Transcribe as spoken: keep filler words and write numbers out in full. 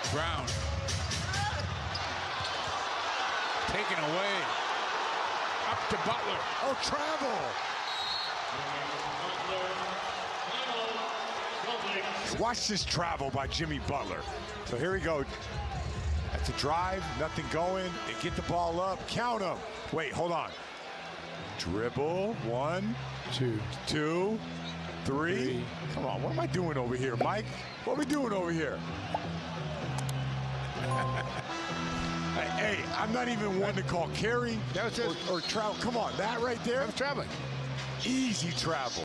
Brown. Taken away. Up to Butler. Oh, travel. Watch this travel by Jimmy Butler. So here we go. That's a drive, nothing going. They get the ball up, count them. Wait, hold on. Dribble, one, Two. two, three. Three. Come on, what am I doing over here, Mike? What are we doing over here? Hey, hey, I'm not even one to call carry That was just, or, or travel. Come on, that right there, I was traveling. easy travel.